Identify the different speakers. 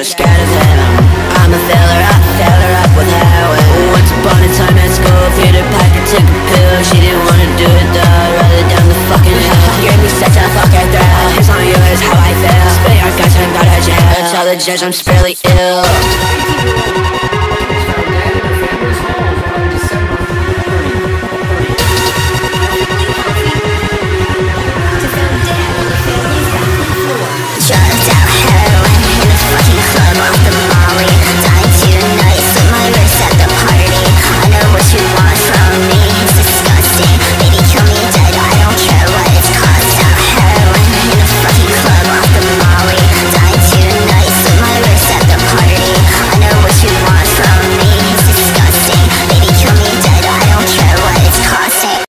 Speaker 1: so scared of him. I'm a filler up with heroin. Once upon a time at school, feared a pack and took a pill. She didn't wanna do it though, rather down the fucking hill. Gave me such a fucking thrill, it's on you is how I feel. Spill your guts and go to jail, tell the judge I'm severely ill.